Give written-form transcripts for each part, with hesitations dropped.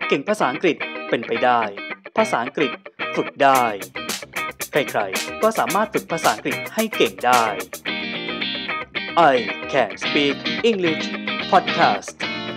เก่งภาษาอังกฤษเป็นไปได้ภาษาอังกฤษฝึกได้ใครๆก็สามารถฝึกภาษาอังกฤษให้เก่งได้ I Can Speak English Podcast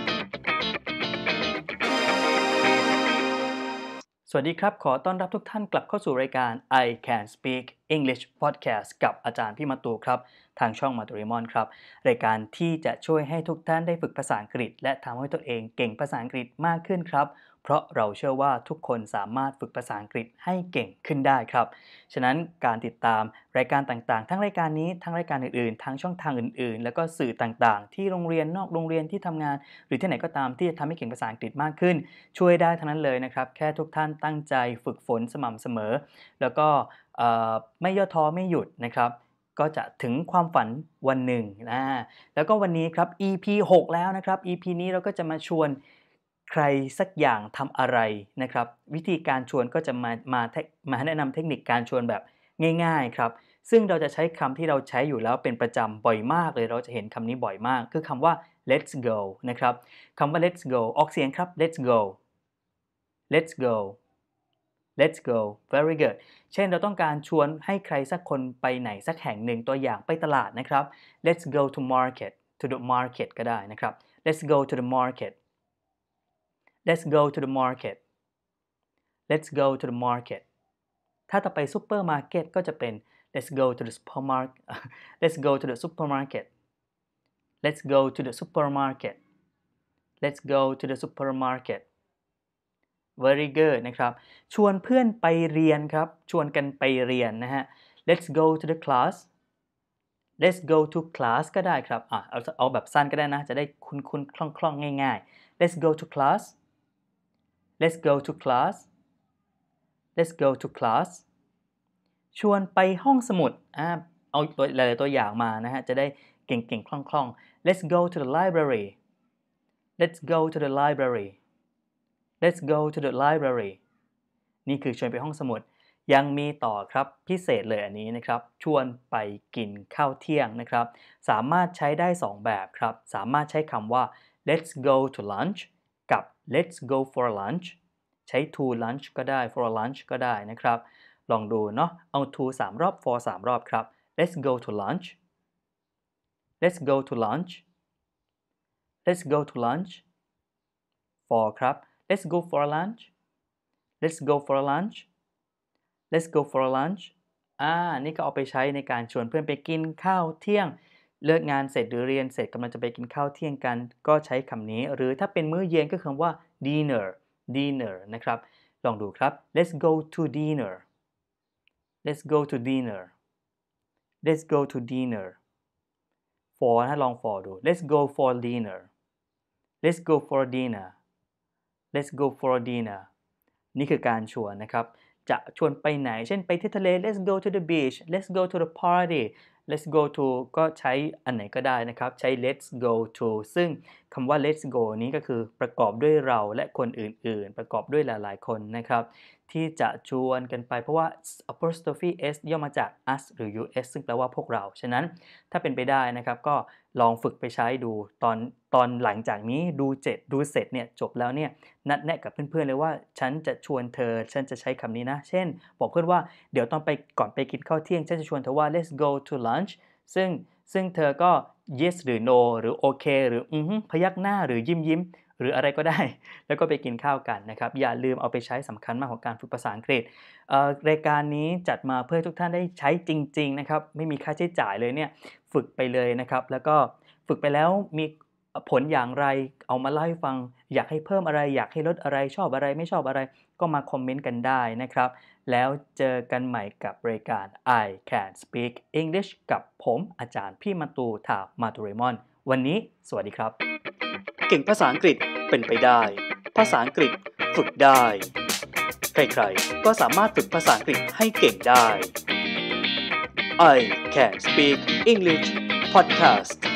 สวัสดีครับขอต้อนรับทุกท่านกลับเข้าสู่รายการ I Can Speak English Podcast กับอาจารย์พี่มาตูครับทางช่องมาตูริมอนครับรายการที่จะช่วยให้ทุกท่านได้ฝึกภาษาอังกฤษและทำให้ตัวเองเก่งภาษาอังกฤษมากขึ้นครับเพราะเราเชื่อว่าทุกคนสามารถฝึกภาษาอังกฤษให้เก่งขึ้นได้ครับฉะนั้นการติดตามรายการต่างๆทั้งรายการนี้ทั้งรายการอื่นๆทั้งช่องทางอื่นๆแล้วก็สื่อต่างๆที่โรงเรียนนอกโรงเรียนที่ทำงานหรือที่ไหนก็ตามที่จะทำให้เก่งภาษาอังกฤษมากขึ้นช่วยได้ทั้งนั้นเลยนะครับแค่ทุกท่านตั้งใจฝึกฝนสม่ำเสมอแล้วก็ไม่ย่อท้อไม่หยุดนะครับก็จะถึงความฝันวันหนึ่งแล้วก็วันนี้ครับ EP 6 แล้วนะครับ EP นี้เราก็จะมาชวนใครสักอย่างทำอะไรนะครับวิธีการชวนก็จะมาแนะนำเทคนิคการชวนแบบง่ายๆครับซึ่งเราจะใช้คำที่เราใช้อยู่แล้วเป็นประจำบ่อยมากเลยเราจะเห็นคำนี้บ่อยมากคือคำว่า let's go นะครับคำว่า let's go ออกเสียงครับ let's go let's go let's go very good เช่นเราต้องการชวนให้ใครสักคนไปไหนสักแห่งหนึ่งตัวอย่างไปตลาดนะครับ let's go to the market ก็ได้นะครับ let's go to the market let's go to the market let's go to the market ถ้าจะไปซุปเปอร์มาร์เก็ตก็จะเป็น let's go to the supermarket let's go to the supermarket let's go to the supermarket let's go to the supermarket very good นะครับชวนเพื่อนไปเรียนครับชวนกันไปเรียนนะฮะ let's go to the class let's go to class ก็ได้ครับเอาแบบสั้นก็ได้นะจะได้คุ้นๆคล่องๆง่ายๆ let's go to class let's go to class let's go to class ชวนไปห้องสมุดเอาหลายๆตัวอย่างมานะฮะจะได้เก่งๆคล่องๆ let's go to the library let's go to the library let's go to the library นี่คือชวนไปห้องสมุดยังมีต่อครับพิเศษเลยอันนี้นะครับชวนไปกินข้าวเที่ยงนะครับสามารถใช้ได้2แบบครับสามารถใช้คำว่า let's go to lunch กับ let's go for lunch ใช้ to lunch ก็ได้ for lunch ก็ได้นะครับลองดูเนาะเอา to 3 รอบ for 3 รอบครับ let's go to lunch let's go to lunch let's go to lunch for ครับLet's go for lunch Let's go for lunch Let's go for lunch นี่ก็เอาไปใช้ในการชวนเพื่อนไปกินข้าวเที่ยงเลิกงานเสร็จหรือเรียนเสร็จกำลังจะไปกินข้าวเที่ยงกันก็ใช้คำนี้หรือถ้าเป็นมื้อเย็นก็คำว่า dinner นะครับลองดูครับ Let's go to dinner Let's go to dinner Let's go to dinner for ลอง for ดู Let's go for dinner Let's go for dinner Let's go for dinner นี่คือการชวนนะครับจะชวนไปไหนเช่นไปที่ทะเล Let's go to the beach Let's go to the party Let's go to ก็ใช้อันไหนก็ได้นะครับใช้ Let's go to ซึ่งคำว่า Let's go นี้ก็คือประกอบด้วยเราและคนอื่นๆประกอบด้วยหลายๆคนนะครับที่จะชวนกันไปเพราะว่า apostrophe s ย่อมาจาก us หรือ us ซึ่งแปลว่าพวกเราฉะนั้นถ้าเป็นไปได้นะครับก็ลองฝึกไปใช้ดูตอนหลังจากนี้ดูเสร็จเนี่ยจบแล้วเนี่ยนัดแนะกับเพื่อนๆเลยว่าฉันจะชวนเธอฉันจะใช้คำนี้นะเช่นบอกเพื่อนว่าเดี๋ยวก่อนไปกินข้าวเที่ยงฉันจะชวนเธอว่า let's go to lunch ซึ่งเธอก็ yes หรือ no หรือ okay หรือพยักหน้าหรือยิ้มหรืออะไรก็ได้แล้วก็ไปกินข้าวกันนะครับอย่าลืมเอาไปใช้สำคัญมากของการฝึกภาษาอังกฤษรายการนี้จัดมาเพื่อทุกท่านได้ใช้จริงๆนะครับไม่มีค่าใช้จ่ายเลยเนี่ยฝึกไปเลยนะครับแล้วก็ฝึกไปแล้วมีผลอย่างไรเอามาเล่าให้ฟังอยากให้เพิ่มอะไรอยากให้ลดอะไรชอบอะไรไม่ชอบอะไรก็มาคอมเมนต์กันได้นะครับแล้วเจอกันใหม่กับรายการ I Can Speak English กับผมอาจารย์พี่มาตูถามาตูเรมอนวันนี้สวัสดีครับเก่งภาษาอังกฤษเป็นไปได้ภาษาอังกฤษฝึกได้ใครๆก็สามารถฝึกภาษาอังกฤษให้เก่งได้ I Can Speak English Podcast